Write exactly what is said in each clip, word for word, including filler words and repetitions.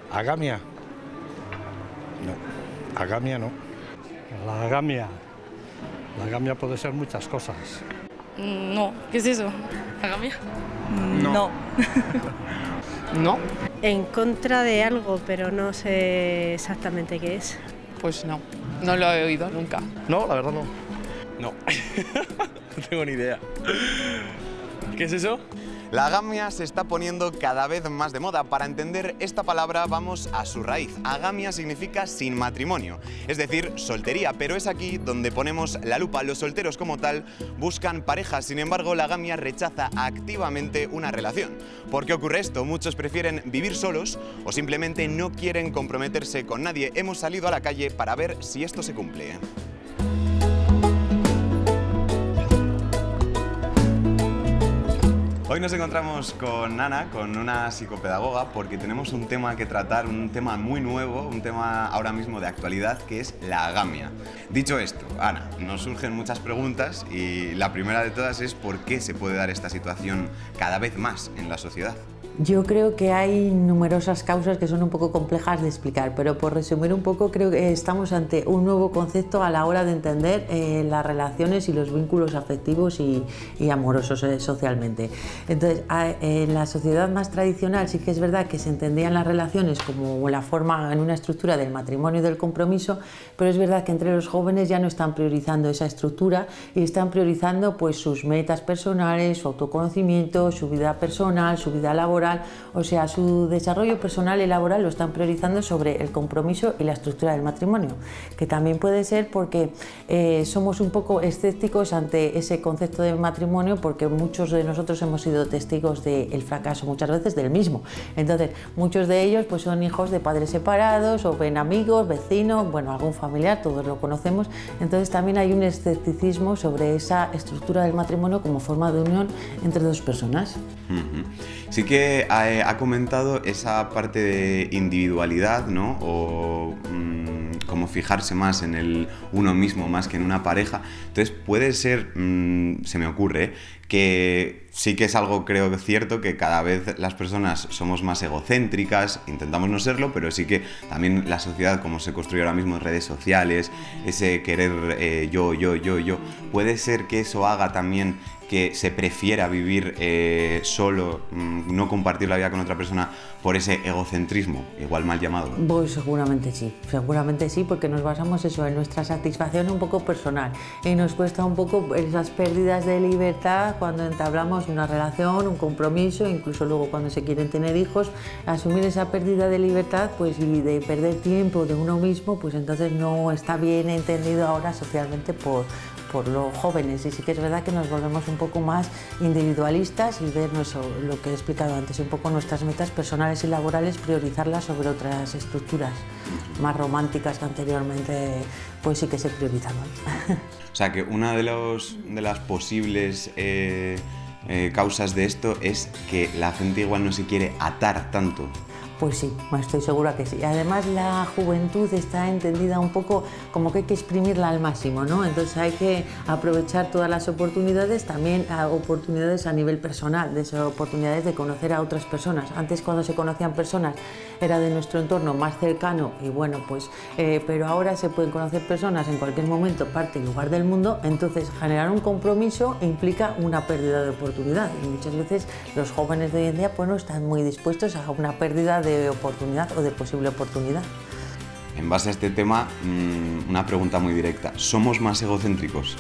¿Agamia? No, agamia no. La agamia. La agamia puede ser muchas cosas. No, ¿qué es eso? ¿Agamia? No. No. ¿No? En contra de algo, pero no sé exactamente qué es. Pues no, no lo he oído nunca. No, la verdad no. No, no tengo ni idea. ¿Qué es eso? La agamia se está poniendo cada vez más de moda. Para entender esta palabra vamos a su raíz. Agamia significa sin matrimonio, es decir, soltería, pero es aquí donde ponemos la lupa. Los solteros como tal buscan parejas, sin embargo la agamia rechaza activamente una relación. ¿Por qué ocurre esto? Muchos prefieren vivir solos o simplemente no quieren comprometerse con nadie. Hemos salido a la calle para ver si esto se cumple. Hoy nos encontramos con Ana, con una psicopedagoga, porque tenemos un tema que tratar, un tema muy nuevo, un tema ahora mismo de actualidad, que es la agamia. Dicho esto, Ana, nos surgen muchas preguntas y la primera de todas es ¿por qué se puede dar esta situación cada vez más en la sociedad? Yo creo que hay numerosas causas que son un poco complejas de explicar, pero por resumir un poco creo que estamos ante un nuevo concepto a la hora de entender eh, las relaciones y los vínculos afectivos y, y amorosos eh, socialmente. Entonces, a, en la sociedad más tradicional sí que es verdad que se entendían las relaciones como la forma en una estructura del matrimonio y del compromiso, pero es verdad que entre los jóvenes ya no están priorizando esa estructura y están priorizando pues sus metas personales, su autoconocimiento, su vida personal, su vida laboral. O sea, su desarrollo personal y laboral lo están priorizando sobre el compromiso y la estructura del matrimonio, que también puede ser porque eh, somos un poco escépticos ante ese concepto de matrimonio, porque muchos de nosotros hemos sido testigos del fracaso muchas veces del mismo. Entonces, muchos de ellos pues, son hijos de padres separados o ven amigos, vecinos, bueno, algún familiar, todos lo conocemos. Entonces, también hay un escepticismo sobre esa estructura del matrimonio como forma de unión entre dos personas. Uh-huh. Sí que ha, ha comentado esa parte de individualidad, ¿no? O mmm, como fijarse más en el uno mismo más que en una pareja. Entonces puede ser, mmm, se me ocurre, ¿eh? que sí que es algo creo que cierto, que cada vez las personas somos más egocéntricas, intentamos no serlo, pero sí que también la sociedad como se construye ahora mismo en redes sociales, ese querer eh, yo, yo, yo, yo, puede ser que eso haga también que se prefiera vivir eh, solo, mmm, no compartir la vida con otra persona por ese egocentrismo, igual mal llamado. Pues seguramente sí, seguramente sí, porque nos basamos eso en nuestra satisfacción un poco personal y nos cuesta un poco esas pérdidas de libertad cuando entablamos una relación, un compromiso, incluso luego cuando se quieren tener hijos, asumir esa pérdida de libertad pues, y de perder tiempo de uno mismo, pues entonces no está bien entendido ahora socialmente por, por los jóvenes, y sí que es verdad que nos volvemos un poco más individualistas y ver eso, lo que he explicado antes, un poco nuestras metas personales y laborales, priorizarlas sobre otras estructuras más románticas que anteriormente pues sí que se priorizaban. O sea que una de, los, de las posibles eh, eh, causas de esto es que la gente igual no se quiere atar tanto. Pues sí, estoy segura que sí. Además, la juventud está entendida un poco como que hay que exprimirla al máximo, ¿no? Entonces hay que aprovechar todas las oportunidades, también a oportunidades a nivel personal, de esas oportunidades de conocer a otras personas. Antes, cuando se conocían personas, era de nuestro entorno más cercano y bueno, pues, eh, pero ahora se pueden conocer personas en cualquier momento, parte y lugar del mundo. Entonces, generar un compromiso implica una pérdida de oportunidad y muchas veces los jóvenes de hoy en día pues no están muy dispuestos a una pérdida de de oportunidad o de posible oportunidad. En base a este tema, mmm, una pregunta muy directa. ¿Somos más egocéntricos?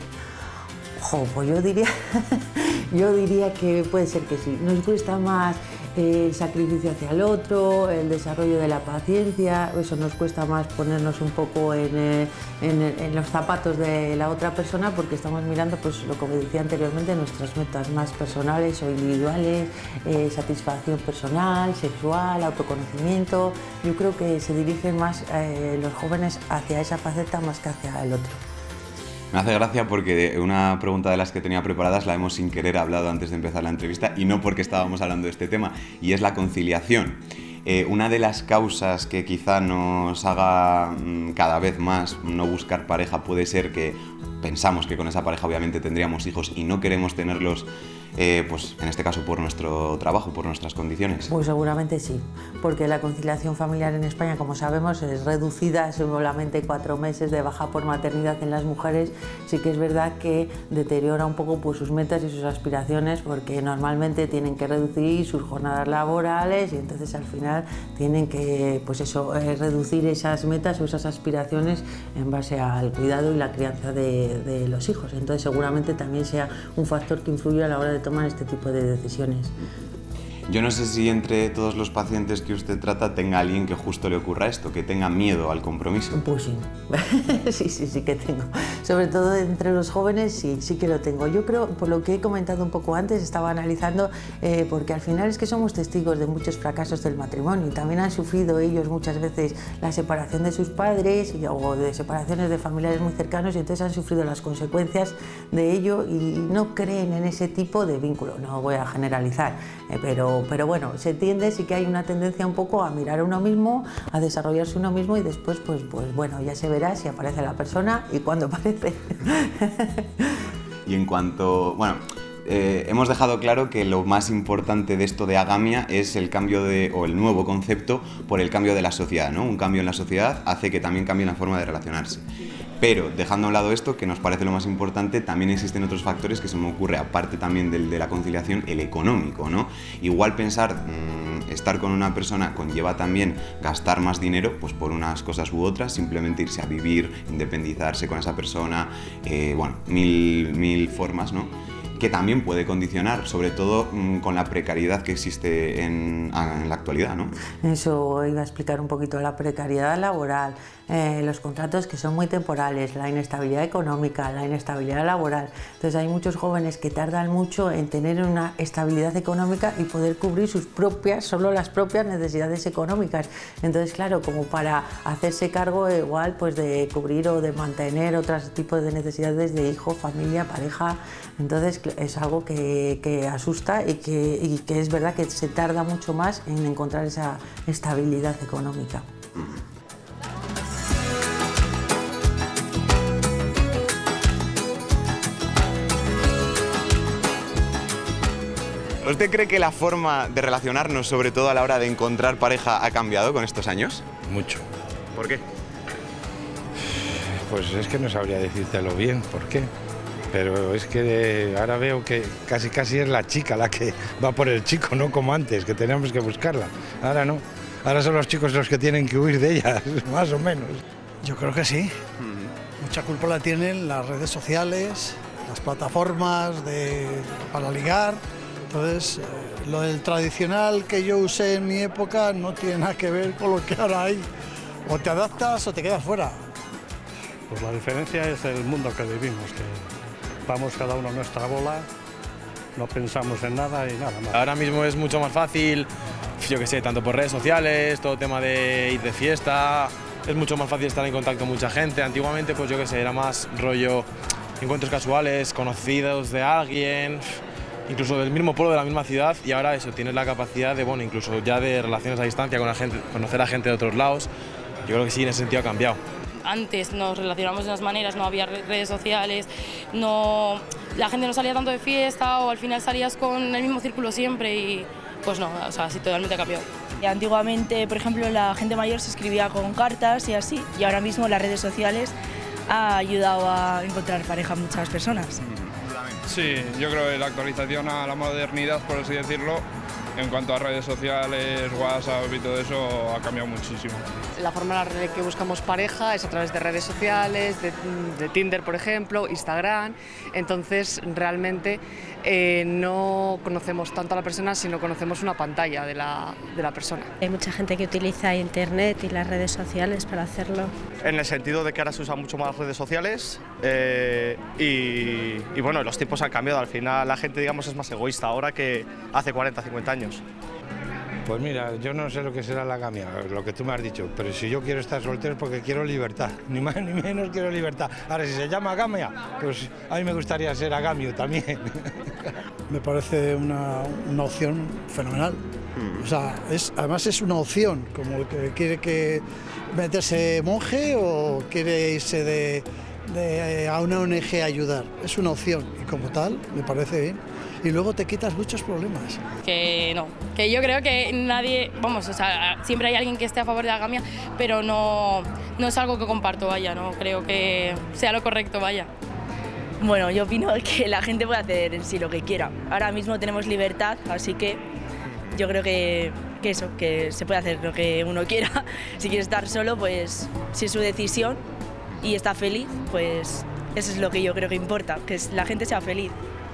Jo, pues yo diría, yo diría que puede ser que sí. Nos cuesta más el sacrificio hacia el otro, el desarrollo de la paciencia, eso nos cuesta más ponernos un poco en, en, en los zapatos de la otra persona, porque estamos mirando, pues lo que decía anteriormente, nuestras metas más personales o individuales, eh, satisfacción personal, sexual, autoconocimiento. Yo creo que se dirigen más eh, los jóvenes hacia esa faceta más que hacia el otro. Me hace gracia porque una pregunta de las que tenía preparadas la hemos sin querer hablado antes de empezar la entrevista y no porque estábamos hablando de este tema, y es la conciliación. Eh, una de las causas que quizá nos haga mmm, cada vez más no buscar pareja puede ser que pensamos que con esa pareja obviamente tendríamos hijos y no queremos tenerlos eh, pues en este caso por nuestro trabajo, por nuestras condiciones? Pues seguramente sí, porque la conciliación familiar en España, como sabemos, es reducida, solamente cuatro meses de baja por maternidad en las mujeres. Sí que es verdad que deteriora un poco pues, sus metas y sus aspiraciones, porque normalmente tienen que reducir sus jornadas laborales y entonces al final tienen que pues eso, eh, reducir esas metas o esas aspiraciones en base al cuidado y la crianza de, de los hijos. Entonces seguramente también sea un factor que influye a la hora de tomar este tipo de decisiones. Yo no sé si entre todos los pacientes que usted trata tenga alguien que justo le ocurra esto, que tenga miedo al compromiso. Pues sí, sí, sí, sí que tengo. Sobre todo entre los jóvenes sí, sí que lo tengo. Yo creo, por lo que he comentado un poco antes, estaba analizando, eh, porque al final es que somos testigos de muchos fracasos del matrimonio y también han sufrido ellos muchas veces la separación de sus padres y, o de separaciones de familiares muy cercanos y entonces han sufrido las consecuencias de ello y no creen en ese tipo de vínculo. No voy a generalizar, eh, pero Pero bueno, se tiende, sí que hay una tendencia un poco a mirar a uno mismo, a desarrollarse uno mismo y después, pues, pues bueno, ya se verá si aparece la persona y cuándo aparece. Y en cuanto, bueno, eh, hemos dejado claro que lo más importante de esto de agamia es el cambio de, o el nuevo concepto por el cambio de la sociedad, ¿no? Un cambio en la sociedad hace que también cambie la forma de relacionarse. Pero, dejando a un lado esto, que nos parece lo más importante, también existen otros factores que se me ocurre, aparte también del de la conciliación, el económico, ¿no? Igual pensar, mmm, estar con una persona conlleva también gastar más dinero, pues por unas cosas u otras, simplemente irse a vivir, independizarse con esa persona, eh, bueno, mil, mil formas, ¿no? Que también puede condicionar, sobre todo mmm, con la precariedad que existe en, en la actualidad, ¿no? Eso iba a explicar un poquito, la precariedad laboral, eh, los contratos que son muy temporales, la inestabilidad económica, la inestabilidad laboral. Entonces hay muchos jóvenes que tardan mucho en tener una estabilidad económica y poder cubrir sus propias, solo las propias necesidades económicas. Entonces, claro, como para hacerse cargo igual pues de cubrir o de mantener otros tipos de necesidades de hijo, familia, pareja. Entonces es algo que, que asusta y que, y que es verdad que se tarda mucho más en encontrar esa estabilidad económica. ¿Usted cree que la forma de relacionarnos, sobre todo a la hora de encontrar pareja, ha cambiado con estos años? Mucho. ¿Por qué? Pues es que no sabría decírtelo bien, ¿por qué? Pero es que ahora veo que casi casi es la chica la que va por el chico, no como antes, que teníamos que buscarla. Ahora no, ahora son los chicos los que tienen que huir de ellas, más o menos. Yo creo que sí. Mucha culpa la tienen las redes sociales, las plataformas de, para ligar. Entonces, eh, lo del tradicional que yo usé en mi época no tiene nada que ver con lo que ahora hay. O te adaptas o te quedas fuera. Pues la diferencia es el mundo que vivimos, que vamos cada uno a nuestra bola, no pensamos en nada y nada más. Ahora mismo es mucho más fácil, yo qué sé, tanto por redes sociales, todo tema de ir de fiesta, es mucho más fácil estar en contacto con mucha gente. Antiguamente, pues yo qué sé, era más rollo encuentros casuales, conocidos de alguien, incluso del mismo pueblo, de la misma ciudad, y ahora eso, tienes la capacidad de, bueno, incluso ya de relaciones a distancia con la gente, conocer a gente de otros lados. Yo creo que sí, en ese sentido ha cambiado. Antes nos relacionábamos de unas maneras, no había redes sociales, no, la gente no salía tanto de fiesta o al final salías con el mismo círculo siempre y pues no, o sea, sí, totalmente ha cambiado. Y antiguamente, por ejemplo, la gente mayor se escribía con cartas y así, y ahora mismo las redes sociales ha ayudado a encontrar pareja a muchas personas. Sí, yo creo que la actualización a la modernidad, por así decirlo, en cuanto a redes sociales, WhatsApp y todo eso, ha cambiado muchísimo. La forma en la que buscamos pareja es a través de redes sociales, de, de Tinder, por ejemplo, Instagram. Entonces, realmente eh, no conocemos tanto a la persona, sino conocemos una pantalla de la, de la persona. Hay mucha gente que utiliza Internet y las redes sociales para hacerlo. En el sentido de que ahora se usan mucho más las redes sociales eh, y, y bueno, los tiempos han cambiado. Al final la gente, digamos, es más egoísta ahora que hace cuarenta, cincuenta años. Pues mira, yo no sé lo que será la agamia, lo que tú me has dicho, pero si yo quiero estar soltero es porque quiero libertad, ni más ni menos quiero libertad. Ahora, si se llama agamia, pues a mí me gustaría ser agamio también. Me parece una, una opción fenomenal. O sea, es, además es una opción, como el que quiere que meterse monje o quiere irse de, de, a una O N G a ayudar, es una opción y como tal me parece bien. Y luego te quitas muchos problemas. Que no, que yo creo que nadie, vamos, o sea, siempre hay alguien que esté a favor de la gamia, pero no, no es algo que comparto, vaya, no creo que sea lo correcto, vaya. Bueno, yo opino que la gente puede hacer en sí lo que quiera. Ahora mismo tenemos libertad, así que yo creo que, que eso, que se puede hacer lo que uno quiera. Si quiere estar solo, pues si es su decisión y está feliz, pues eso es lo que yo creo que importa, que la gente sea feliz.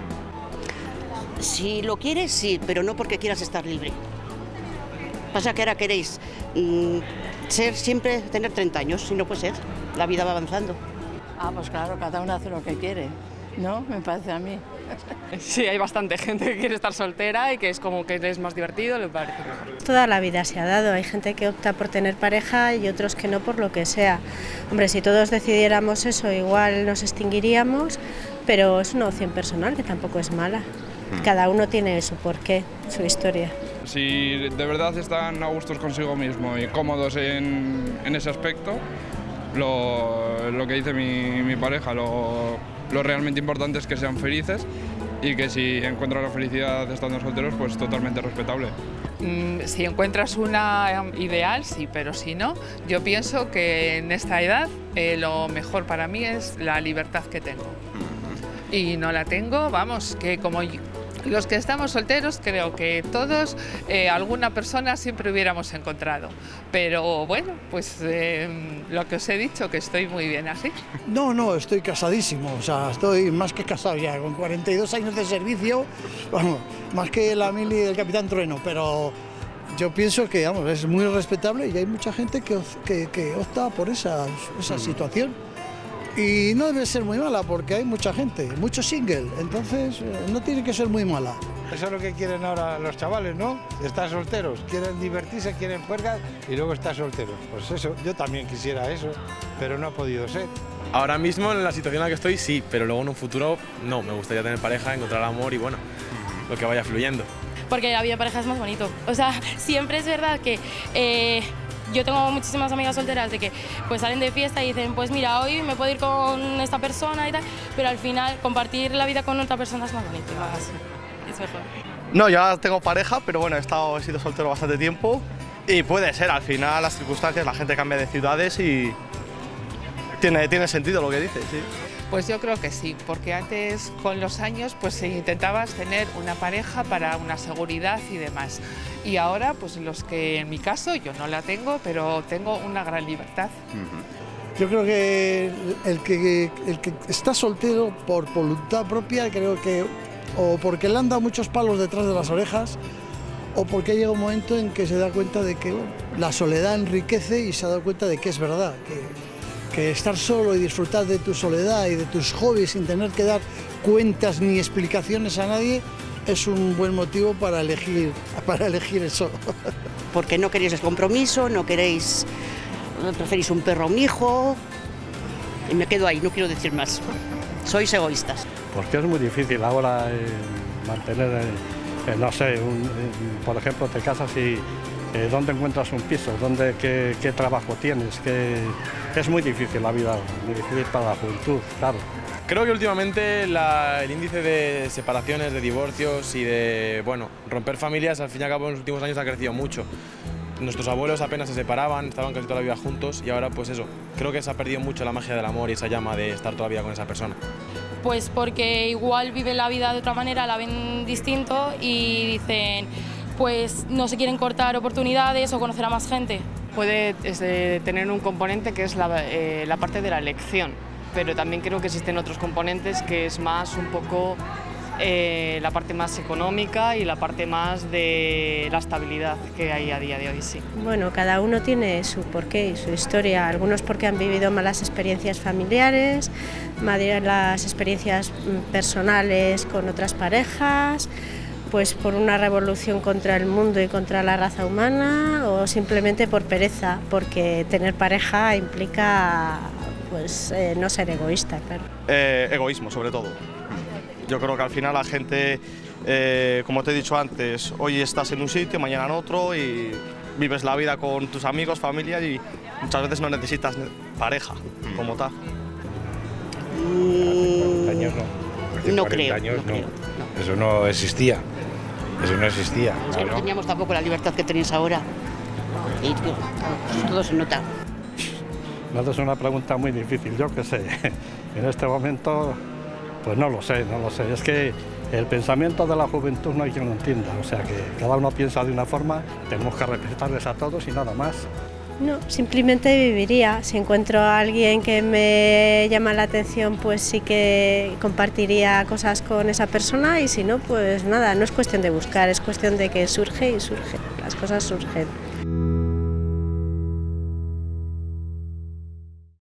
Si lo quieres, sí, pero no porque quieras estar libre. Pasa que ahora queréis mmm, ser siempre, tener treinta años, y no puede ser, la vida va avanzando. Ah, pues claro, cada uno hace lo que quiere, ¿no? Me parece a mí. Sí, hay bastante gente que quiere estar soltera y que es como que es más divertido, le parece mejor. Toda la vida se ha dado, hay gente que opta por tener pareja y otros que no por lo que sea. Hombre, si todos decidiéramos eso, igual nos extinguiríamos, pero es una opción personal que tampoco es mala. Cada uno tiene su porqué, su historia. Si de verdad están a gustos consigo mismo y cómodos en, en ese aspecto, lo, lo que dice mi, mi pareja, lo, lo realmente importante es que sean felices y que si encuentran la felicidad estando solteros, pues totalmente respetable. Mm, si encuentras una ideal, sí, pero si no, yo pienso que en esta edad eh, lo mejor para mí es la libertad que tengo. Y no la tengo, vamos, que como yo, los que estamos solteros, creo que todos, eh, alguna persona siempre hubiéramos encontrado. Pero bueno, pues eh, lo que os he dicho, que estoy muy bien así. No, no, estoy casadísimo, o sea, estoy más que casado ya, con cuarenta y dos años de servicio, vamos, más que la mili del Capitán Trueno, pero yo pienso que, vamos, es muy respetable y hay mucha gente que, que, que opta por esa, esa situación. Y no debe ser muy mala porque hay mucha gente, mucho single, entonces no tiene que ser muy mala. Eso es lo que quieren ahora los chavales, ¿no? Estar solteros, quieren divertirse, quieren juergas y luego estar solteros. Pues eso, yo también quisiera eso, pero no ha podido ser. Ahora mismo en la situación en la que estoy sí, pero luego en un futuro no, me gustaría tener pareja, encontrar amor y bueno, lo que vaya fluyendo. Porque la vida de pareja es más bonito, o sea, siempre es verdad que... Eh, Yo tengo muchísimas amigas solteras de que pues salen de fiesta y dicen, pues mira, hoy me puedo ir con esta persona y tal, pero al final compartir la vida con otra persona es más bonito, más, es mejor. No, ya tengo pareja, pero bueno, he, estado, he sido soltero bastante tiempo y puede ser, al final las circunstancias, la gente cambia de ciudades y tiene, tiene sentido lo que dices, sí. Pues yo creo que sí, porque antes con los años pues intentabas tener una pareja para una seguridad y demás. Y ahora pues los que en mi caso yo no la tengo, pero tengo una gran libertad. Yo creo que el que, el que está soltero por voluntad propia, creo que o porque le han dado muchos palos detrás de las orejas o porque llega un momento en que se da cuenta de que bueno, la soledad enriquece y se ha dado cuenta de que es verdad, que que estar solo y disfrutar de tu soledad y de tus hobbies sin tener que dar cuentas ni explicaciones a nadie es un buen motivo para elegir, para elegir eso. Porque no queréis el compromiso, no queréis, preferís un perro o un hijo, y me quedo ahí, no quiero decir más. Sois egoístas. Porque es muy difícil ahora eh, mantener, eh, no sé, un, eh, por ejemplo, te casas y eh, ¿dónde encuentras un piso? ¿Dónde, qué, qué trabajo tienes? ¿Qué, es muy difícil la vida, muy difícil para la juventud, claro. Creo que últimamente la, el índice de separaciones, de divorcios y de bueno, romper familias, al fin y al cabo en los últimos años ha crecido mucho. Nuestros abuelos apenas se separaban, estaban casi toda la vida juntos y ahora pues eso, creo que se ha perdido mucho la magia del amor y esa llama de estar toda la vida con esa persona. Pues porque igual viven la vida de otra manera, la ven distinto y dicen, pues no se quieren cortar oportunidades o conocer a más gente. Puede este, tener un componente que es la, eh, la parte de la elección, pero también creo que existen otros componentes que es más un poco eh, la parte más económica y la parte más de la estabilidad que hay a día de hoy, sí. Bueno, cada uno tiene su porqué y su historia, algunos porque han vivido malas experiencias familiares, malas experiencias personales con otras parejas, pues por una revolución contra el mundo y contra la raza humana o simplemente por pereza, porque tener pareja implica pues, eh, no ser egoísta, claro. Eh, egoísmo, sobre todo. Yo creo que al final la gente, eh, como te he dicho antes, hoy estás en un sitio, mañana en otro y vives la vida con tus amigos, familia y muchas veces no necesitas pareja como tal. Mm, cuarenta años no. Hace no cuarenta creo, años no no. creo, Eso no existía. Eso no existía. Es que no claro. teníamos tampoco la libertad que tenéis ahora. Y tío, todo se nota. Me haces una pregunta muy difícil, yo qué sé. En este momento, pues no lo sé, no lo sé. Es que el pensamiento de la juventud no hay quien lo entienda. O sea que cada uno piensa de una forma, tenemos que respetarles a todos y nada más. No, simplemente viviría. Si encuentro a alguien que me llama la atención, pues sí que compartiría cosas con esa persona y si no, pues nada, no es cuestión de buscar, es cuestión de que surge y surge. Las cosas surgen.